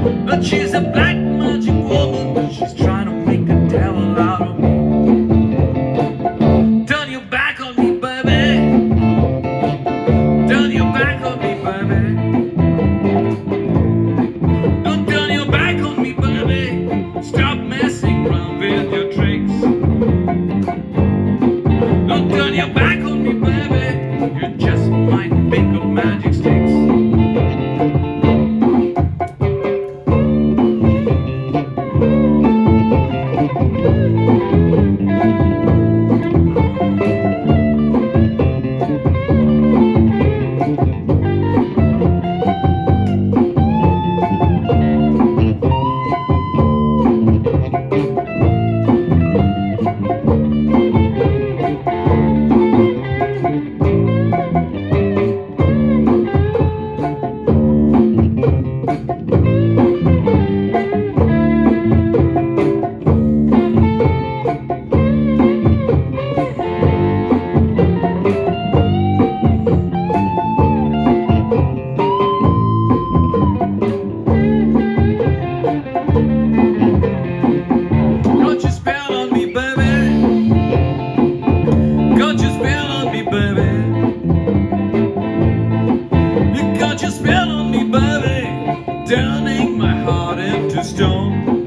But she's a black magic woman. She's trying to make a devil out of me. Turn your back on me, baby. Turn your back on me, baby. Don't turn your back on me, baby. Stop messing around with your tricks. Don't turn your back on me, baby. You just might think of magic sticks. You got your spell on me, baby, turning my heart into stone.